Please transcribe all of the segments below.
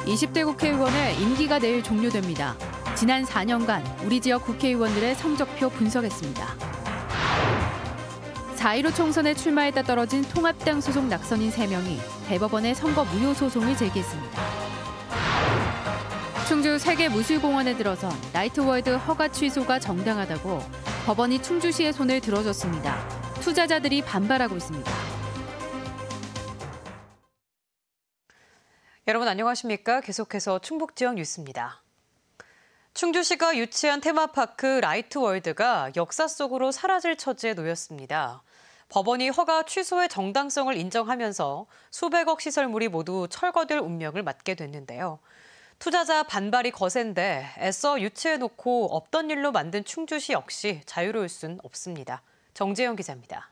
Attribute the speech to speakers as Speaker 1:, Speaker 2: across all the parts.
Speaker 1: 20대 국회의원의 임기가 내일 종료됩니다. 지난 4년간 우리 지역 국회의원들의 성적표 분석했습니다. 4.15 총선에 출마했다 떨어진 통합당 소속 낙선인 3명이 대법원에 선거 무효 소송을 제기했습니다. 충주 세계무술공원에 들어선 나이트월드 허가 취소가 정당하다고 법원이 충주시의 손을 들어줬습니다. 투자자들이 반발하고 있습니다.
Speaker 2: 여러분 안녕하십니까? 계속해서 충북 지역 뉴스입니다. 충주시가 유치한 테마파크 라이트월드가 역사 속으로 사라질 처지에 놓였습니다. 법원이 허가 취소의 정당성을 인정하면서 수백억 시설물이 모두 철거될 운명을 맞게 됐는데요. 투자자 반발이 거센데 애써 유치해놓고 없던 일로 만든 충주시 역시 자유로울 순 없습니다. 정재영 기자입니다.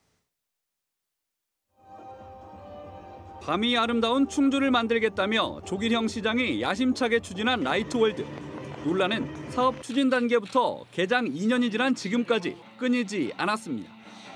Speaker 3: 밤이 아름다운 충주를 만들겠다며 조길형 시장이 야심차게 추진한 라이트월드. 논란은 사업 추진 단계부터 개장 2년이 지난 지금까지 끊이지 않았습니다.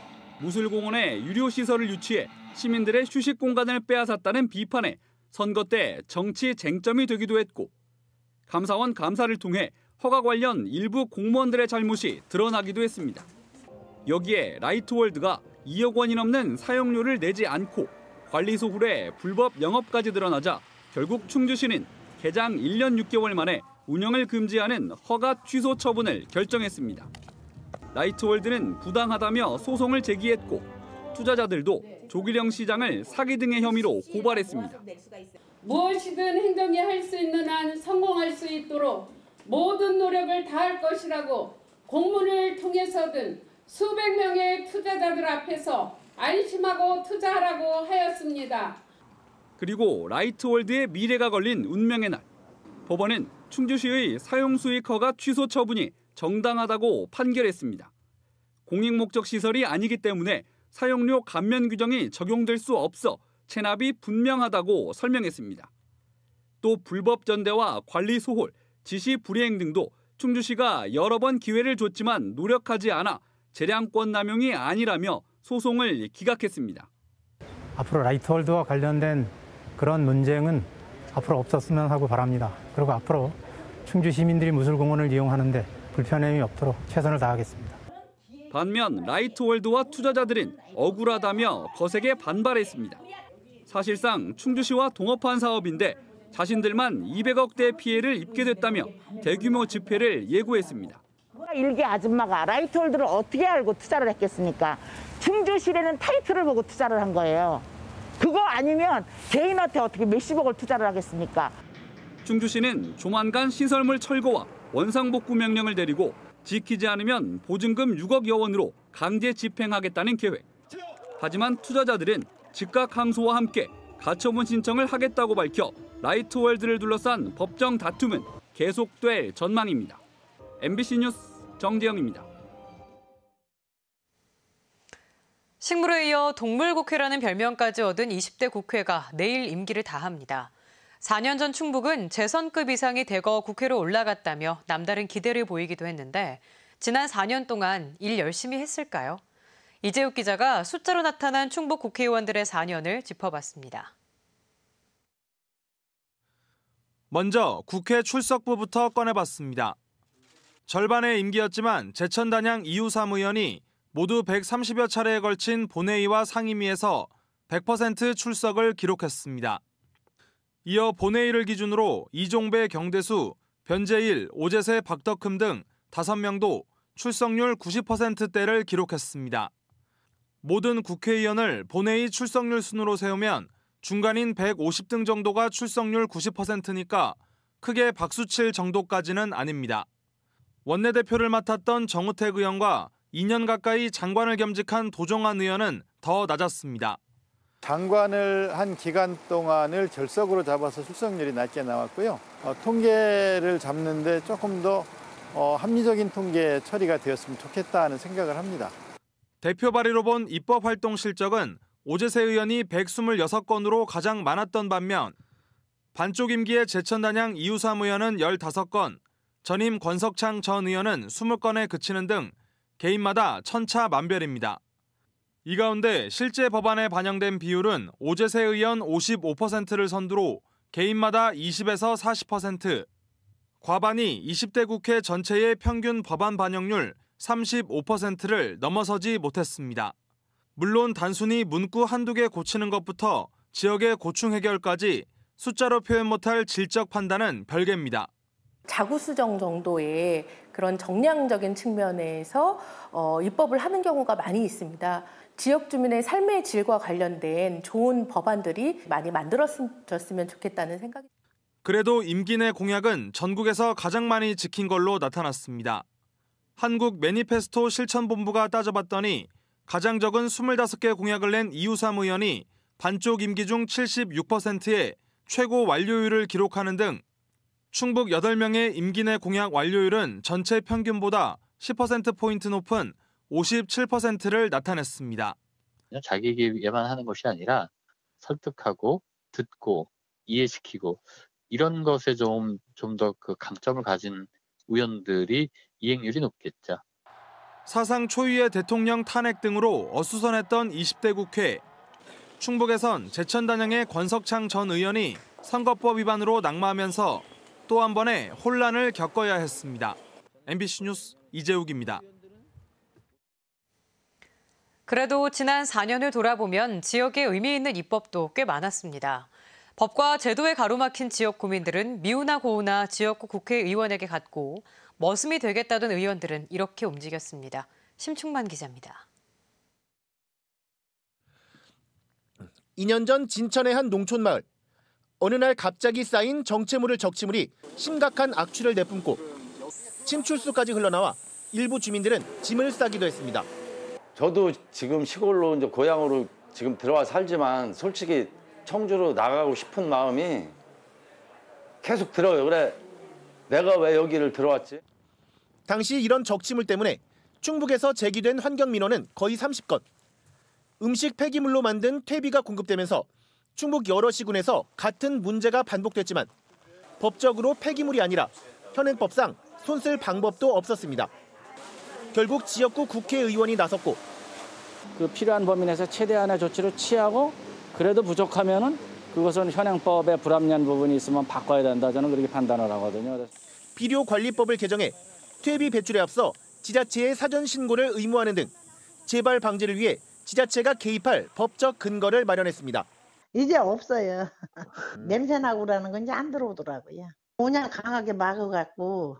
Speaker 3: 무술공원에 유료시설을 유치해 시민들의 휴식 공간을 빼앗았다는 비판에 선거 때 정치 쟁점이 되기도 했고 감사원 감사를 통해 허가 관련 일부 공무원들의 잘못이 드러나기도 했습니다. 여기에 라이트월드가 2억 원이 넘는 사용료를 내지 않고 관리 소홀에 불법 영업까지 드러나자 결국 충주시는 개장 1년 6개월 만에 운영을 금지하는 허가 취소 처분을 결정했습니다. 라이트월드는 부당하다며 소송을 제기했고 투자자들도 조길영 시장을 사기 등의 혐의로 고발했습니다.
Speaker 4: 무엇이든 행정이 할 수 있는 한 성공할 수 있도록 모든 노력을 다할 것이라고 공문을 통해서든 수백 명의 투자자들 앞에서 안심하고 투자하라고 하였습니다.
Speaker 3: 그리고 라이트월드의 미래가 걸린 운명의 날. 법원은 충주시의 사용수익 허가 취소 처분이 정당하다고 판결했습니다. 공익목적 시설이 아니기 때문에 사용료 감면 규정이 적용될 수 없어 체납이 분명하다고 설명했습니다. 또 불법 전대와 관리 소홀, 지시 불이행 등도 충주시가 여러 번 기회를 줬지만 노력하지 않아 재량권 남용이 아니라며 소송을 기각했습니다.
Speaker 5: 앞으로 라이트월드와 관련된 그런 논쟁은 앞으로 없었으면 하고 바랍니다. 그리고 앞으로 충주 시민들이 무술공원을 이용하는데 불편함이 없도록 최선을 다하겠습니다.
Speaker 3: 반면 라이트월드와 투자자들은 억울하다며 거세게 반발했습니다. 사실상 충주시와 동업한 사업인데 자신들만 200억대 피해를 입게 됐다며 대규모 집회를 예고했습니다.
Speaker 6: 일개 아줌마가 라이트월드를 어떻게 알고 투자를 했겠습니까? 충주시라는 타이틀을 보고 투자를 한 거예요. 그거 아니면 개인한테 어떻게 몇십억을 투자를 하겠습니까?
Speaker 3: 충주시는 조만간 시설물 철거와 원상복구 명령을 내리고 지키지 않으면 보증금 6억여 원으로 강제 집행하겠다는 계획. 하지만 투자자들은 즉각 항소와 함께 가처분 신청을 하겠다고 밝혀 라이트월드를 둘러싼 법정 다툼은 계속될 전망입니다. MBC 뉴스 정재영입니다.
Speaker 2: 식물에 이어 동물국회라는 별명까지 얻은 20대 국회가 내일 임기를 다합니다. 4년 전 충북은 재선급 이상이 대거 국회로 올라갔다며 남다른 기대를 보이기도 했는데 지난 4년 동안 일 열심히 했을까요? 이재욱 기자가 숫자로 나타난 충북 국회의원들의 4년을 짚어봤습니다.
Speaker 7: 먼저 국회 출석부부터 꺼내봤습니다. 절반의 임기였지만 제천단양 이우삼 의원이 모두 130여 차례에 걸친 본회의와 상임위에서 100% 출석을 기록했습니다. 이어 본회의를 기준으로 이종배, 경대수, 변재일, 오재세, 박덕흠 등 5명도 출석률 90%대를 기록했습니다. 모든 국회의원을 본회의 출석률 순으로 세우면 중간인 150등 정도가 출석률 90%니까 크게 박수칠 정도까지는 아닙니다. 원내대표를 맡았던 정우택 의원과 2년 가까이 장관을 겸직한 도종환 의원은 더 낮았습니다.
Speaker 8: 장관을 한 기간 동안을 절석으로 잡아서 출석률이 낮게 나왔고요. 통계를 잡는데 조금 더 합리적인 통계 처리가 되었으면 좋겠다는 생각을 합니다.
Speaker 7: 대표 발의로 본 입법 활동 실적은 오재세 의원이 126건으로 가장 많았던 반면 반쪽 임기의 제천단양 이우삼 의원은 15건, 전임 권석창 전 의원은 20건에 그치는 등 개인마다 천차만별입니다. 이 가운데 실제 법안에 반영된 비율은 오재세 의원 55%를 선두로 개인마다 20에서 40%, 과반이 20대 국회 전체의 평균 법안 반영률 35%를 넘어서지 못했습니다. 물론 단순히 문구 한두 개 고치는 것부터 지역의 고충 해결까지 숫자로 표현 못할 질적 판단은 별개입니다.
Speaker 9: 자구 수정 정도의 그런 정량적인 측면에서 입법을 하는 경우가 많이 있습니다. 지역 주민의 삶의 질과 관련된 좋은 법안들이 많이 만들어졌으면 좋겠다는 생각이.
Speaker 7: 그래도 임기 내 공약은 전국에서 가장 많이 지킨 걸로 나타났습니다. 한국 매니페스토 실천본부가 따져봤더니 가장 적은 25개 공약을 낸 이우삼 의원이 반쪽 임기 중 76%의 최고 완료율을 기록하는 등 충북 8명의 임기 내 공약 완료율은 전체 평균보다 10%포인트 높은 57%를 나타냈습니다.
Speaker 10: 자기 얘기만 하는 것이 아니라 설득하고 듣고 이해시키고 이런 것에 좀 더 그 강점을 가진 의원들이 이행률이 높겠죠.
Speaker 7: 사상 초유의 대통령 탄핵 등으로 어수선했던 20대 국회. 충북에선 제천단양의 권석창 전 의원이 선거법 위반으로 낙마하면서 또 한 번의 혼란을 겪어야 했습니다. MBC 뉴스 이재욱입니다.
Speaker 2: 그래도 지난 4년을 돌아보면 지역에 의미 있는 입법도 꽤 많았습니다. 법과 제도에 가로막힌 지역 고민들은 미우나 고우나 지역구 국회의원에게 갔고 머슴이 되겠다던 의원들은 이렇게 움직였습니다. 심충만 기자입니다.
Speaker 11: 2년 전 진천의 한 농촌마을. 어느 날 갑자기 쌓인 정체모를 적치물이 심각한 악취를 내뿜고 침출수까지 흘러나와 일부 주민들은 짐을 싸기도 했습니다.
Speaker 12: 저도 지금 시골로 이제 고향으로 지금 들어와 살지만 솔직히 청주로 나가고 싶은 마음이 계속 들어요. 그래, 내가 왜 여기를 들어왔지?
Speaker 11: 당시 이런 적치물 때문에 충북에서 제기된 환경민원은 거의 30건. 음식 폐기물로 만든 퇴비가 공급되면서 충북 여러 시군에서 같은 문제가 반복됐지만 법적으로 폐기물이 아니라 현행법상 손쓸 방법도 없었습니다. 결국 지역구 국회의원이 나섰고
Speaker 13: 그 필요한 범위 내에서 최대한의 조치를 취하고 그래도 부족하면은 그것은 현행법에 불합리한 부분이 있으면 바꿔야 된다. 저는 그렇게 판단을 하거든요.
Speaker 11: 비료관리법을 개정해 퇴비 배출에 앞서 지자체의 사전 신고를 의무화하는 등 재발 방지를 위해 지자체가 개입할 법적 근거를 마련했습니다.
Speaker 14: 이제 없어요. 냄새나고 그러는 건 이제 안 들어오더라고요. 그냥 강하게 막아갖고.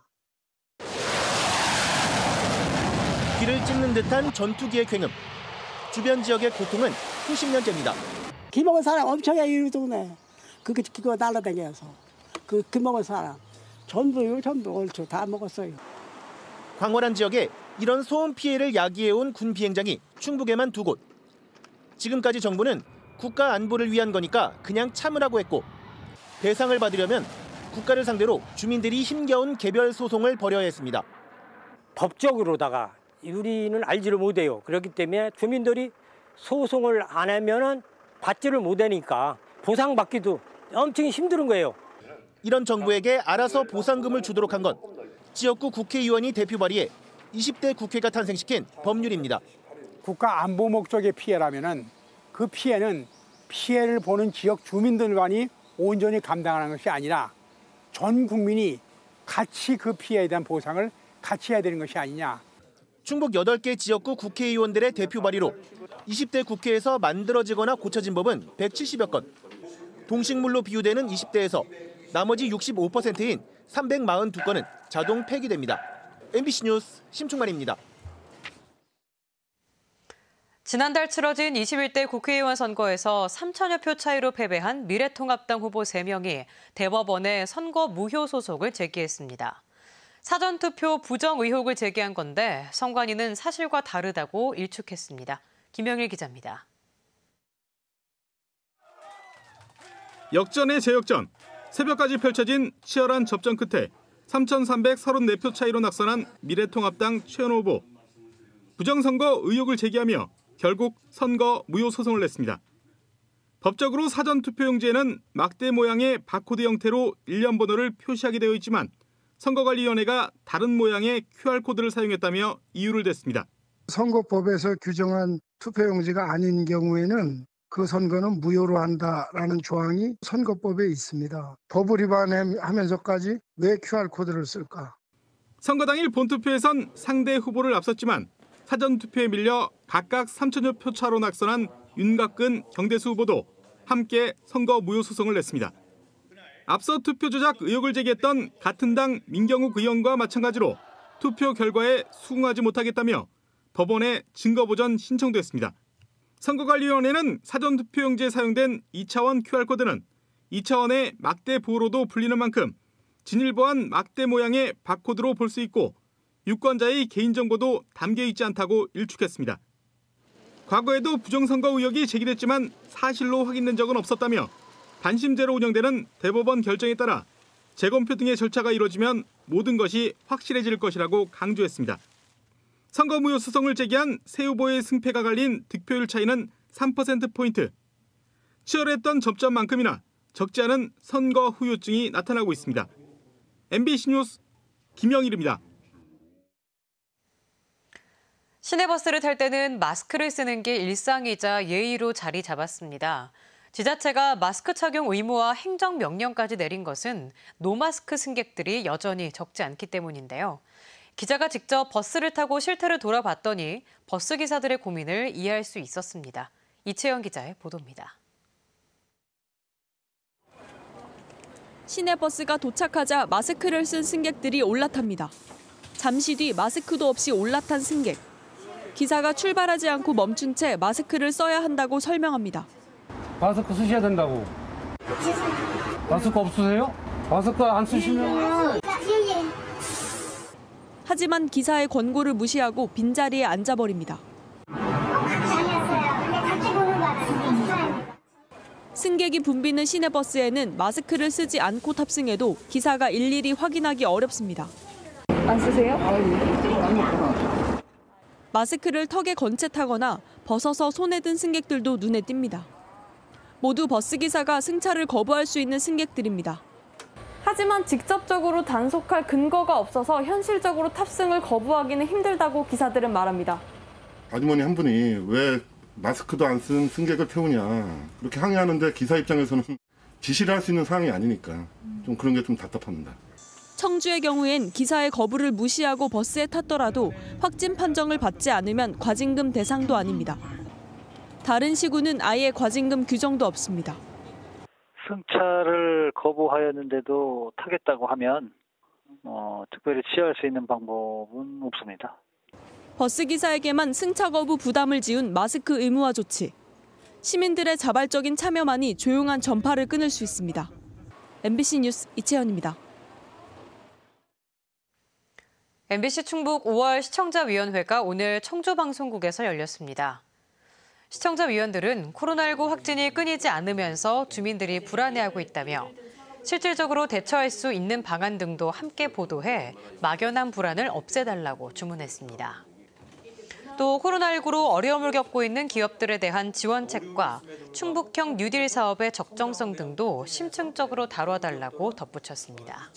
Speaker 11: 귀를 찢는 듯한 전투기의 굉음. 주변 지역의 고통은 수십 년째입니다.
Speaker 15: 기 먹은 사람 엄청 이 동네. 그거 날라다녀서. 기 먹은 사람. 전부 옳죠. 다 먹었어요.
Speaker 11: 광활한 지역에 이런 소음 피해를 야기해온 군 비행장이 충북에만 2곳. 지금까지 정부는 국가 안보를 위한 거니까 그냥 참으라고 했고 배상을 받으려면 국가를 상대로 주민들이 힘겨운 개별 소송을 벌여야 했습니다.
Speaker 16: 법적으로다가 우리는 알지를 못해요. 그렇기 때문에 주민들이 소송을 안 하면은 받지를 못하니까 보상받기도 엄청 힘든 거예요.
Speaker 11: 이런 정부에게 알아서 보상금을 주도록 한 건 지역구 국회의원이 대표 발의해 20대 국회가 탄생시킨 법률입니다.
Speaker 17: 국가 안보 목적의 피해라면은 그 피해는 피해를 보는 지역 주민들만이 온전히 감당하는 것이 아니라 전 국민이 같이 그 피해에 대한 보상을 같이 해야 되는 것이 아니냐.
Speaker 11: 충북 8개 지역구 국회의원들의 대표 발의로 20대 국회에서 만들어지거나 고쳐진 법은 170여 건. 동식물로 비유되는 20대에서 나머지 65%인 342건은 자동 폐기됩니다. MBC 뉴스 심충만입니다.
Speaker 2: 지난달 치러진 21대 국회의원 선거에서 3천여 표 차이로 패배한 미래통합당 후보 3명이 대법원에 선거 무효 소송을 제기했습니다. 사전투표 부정 의혹을 제기한 건데 선관위는 사실과 다르다고 일축했습니다. 김영일 기자입니다.
Speaker 18: 역전의 재역전. 새벽까지 펼쳐진 치열한 접전 끝에 3,334표 차이로 낙선한 미래통합당 최현호 후보. 부정선거 의혹을 제기하며 결국 선거 무효 소송을 냈습니다. 법적으로 사전투표용지에는 막대 모양의 바코드 형태로 일련 번호를 표시하게 되어 있지만 선거관리위원회가 다른 모양의 QR코드를 사용했다며 이유를 댔습니다.
Speaker 19: 선거법에서 규정한 투표용지가 아닌 경우에는 그 선거는 무효로 한다라는 조항이 선거법에 있습니다. 법을 위반하면서까지 왜 QR코드를 쓸까?
Speaker 18: 선거 당일 본투표에선 상대 후보를 앞섰지만 사전투표에 밀려 각각 3천여 표 차로 낙선한 윤곽근 경대수 후보도 함께 선거 무효 소송을 냈습니다. 앞서 투표 조작 의혹을 제기했던 같은 당 민경욱 의원과 마찬가지로 투표 결과에 수긍하지 못하겠다며 법원에 증거보전 신청도 했습니다. 선거관리위원회는 사전투표용지에 사용된 2차원 QR코드는 2차원의 막대 부호로도 불리는 만큼 진일보한 막대 모양의 바코드로 볼 수 있고 유권자의 개인정보도 담겨있지 않다고 일축했습니다. 과거에도 부정선거 의혹이 제기됐지만 사실로 확인된 적은 없었다며 반심제로 운영되는 대법원 결정에 따라 재검표 등의 절차가 이루어지면 모든 것이 확실해질 것이라고 강조했습니다. 선거 무효 소송을 제기한 새 후보의 승패가 갈린 득표율 차이는 3%포인트. 치열했던 접전만큼이나 적지 않은 선거 후유증이 나타나고 있습니다. MBC 뉴스 김영일입니다.
Speaker 2: 시내버스를 탈 때는 마스크를 쓰는 게 일상이자 예의로 자리 잡았습니다. 지자체가 마스크 착용 의무와 행정명령까지 내린 것은 노마스크 승객들이 여전히 적지 않기 때문인데요. 기자가 직접 버스를 타고 실태를 돌아봤더니 버스 기사들의 고민을 이해할 수 있었습니다. 이채영 기자의 보도입니다.
Speaker 20: 시내버스가 도착하자 마스크를 쓴 승객들이 올라탑니다. 잠시 뒤 마스크도 없이 올라탄 승객. 기사가 출발하지 않고 멈춘 채 마스크를 써야 한다고 설명합니다.
Speaker 21: 마스크 쓰셔야 된다고. 마스크 없으세요? 마스크 안 쓰시면.
Speaker 20: 하지만 기사의 권고를 무시하고 빈자리에 앉아버립니다. 승객이 붐비는 시내버스에는 마스크를 쓰지 않고 탑승해도 기사가 일일이 확인하기 어렵습니다. 안 쓰세요? 마스크를 턱에 건 채 타거나 벗어서 손에 든 승객들도 눈에 띕니다. 모두 버스기사가 승차를 거부할 수 있는 승객들입니다. 하지만 직접적으로 단속할 근거가 없어서 현실적으로 탑승을 거부하기는 힘들다고 기사들은 말합니다.
Speaker 22: 아주머니 한 분이 왜 마스크도 안 쓴 승객을 태우냐 그렇게 항의하는데 기사 입장에서는 지시를 할 수 있는 사항이 아니니까 좀 그런 게 좀 답답합니다.
Speaker 20: 청주의 경우엔 기사의 거부를 무시하고 버스에 탔더라도 확진 판정을 받지 않으면 과징금 대상도 아닙니다. 다른 시구는 아예 과징금 규정도 없습니다.
Speaker 23: 승차를 거부하였는데도 타겠다고 하면 특별히 취할 수 있는 방법은 없습니다.
Speaker 20: 버스기사에게만 승차 거부 부담을 지운 마스크 의무화 조치. 시민들의 자발적인 참여만이 조용한 전파를 끊을 수 있습니다. MBC 뉴스 이채연입니다.
Speaker 2: MBC 충북 5월 시청자위원회가 오늘 청주방송국에서 열렸습니다. 시청자위원들은 코로나19 확진이 끊이지 않으면서 주민들이 불안해하고 있다며 실질적으로 대처할 수 있는 방안 등도 함께 보도해 막연한 불안을 없애달라고 주문했습니다. 또 코로나19로 어려움을 겪고 있는 기업들에 대한 지원책과 충북형 뉴딜 사업의 적정성 등도 심층적으로 다뤄달라고 덧붙였습니다.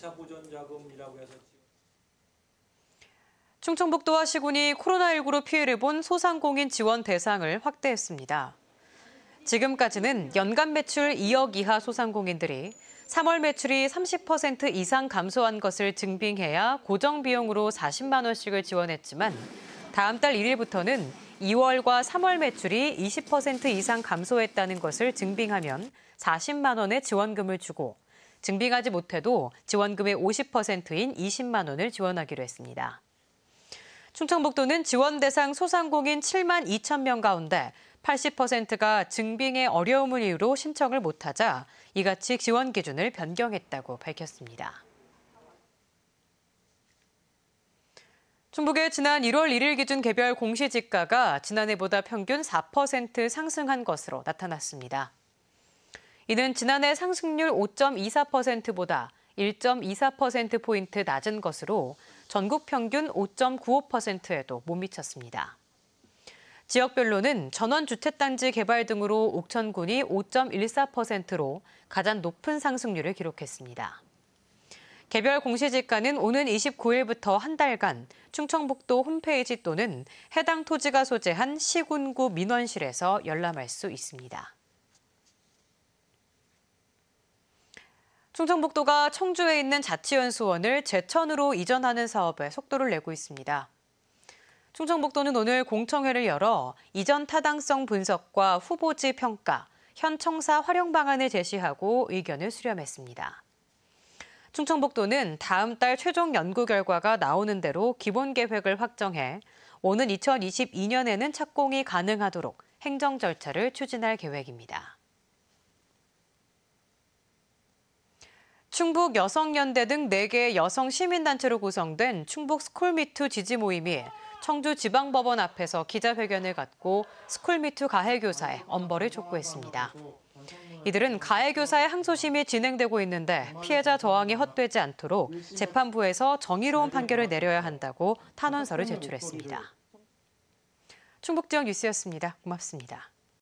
Speaker 2: 충청북도와 시군이 코로나19로 피해를 본 소상공인 지원 대상을 확대했습니다. 지금까지는 연간 매출 2억 이하 소상공인들이 3월 매출이 30% 이상 감소한 것을 증빙해야 고정 비용으로 40만 원씩을 지원했지만 다음 달 1일부터는 2월과 3월 매출이 20% 이상 감소했다는 것을 증빙하면 40만 원의 지원금을 주고 증빙하지 못해도 지원금의 50%인 20만 원을 지원하기로 했습니다. 충청북도는 지원 대상 소상공인 7만 2천 명 가운데 80%가 증빙의 어려움을 이유로 신청을 못하자 이같이 지원 기준을 변경했다고 밝혔습니다. 충북의 지난 1월 1일 기준 개별 공시지가가 지난해보다 평균 4% 상승한 것으로 나타났습니다. 이는 지난해 상승률 5.24%보다 1.24%포인트 낮은 것으로 전국 평균 5.95%에도 못 미쳤습니다. 지역별로는 전원주택단지 개발 등으로 옥천군이 5.14%로 가장 높은 상승률을 기록했습니다. 개별 공시지가는 오는 29일부터 한 달간 충청북도 홈페이지 또는 해당 토지가 소재한 시군구 민원실에서 열람할 수 있습니다. 충청북도가 청주에 있는 자치연수원을 제천으로 이전하는 사업에 속도를 내고 있습니다. 충청북도는 오늘 공청회를 열어 이전 타당성 분석과 후보지 평가, 현 청사 활용 방안을 제시하고 의견을 수렴했습니다. 충청북도는 다음 달 최종 연구 결과가 나오는 대로 기본 계획을 확정해 오는 2022년에는 착공이 가능하도록 행정 절차를 추진할 계획입니다. 충북 여성연대 등 4개 여성 시민단체로 구성된 충북 스쿨미투 지지 모임이 청주지방법원 앞에서 기자회견을 갖고 스쿨미투 가해교사의 엄벌을 촉구했습니다. 이들은 가해교사의 항소심이 진행되고 있는데 피해자 저항이 헛되지 않도록 재판부에서 정의로운 판결을 내려야 한다고 탄원서를 제출했습니다. 충북지역 뉴스였습니다. 고맙습니다.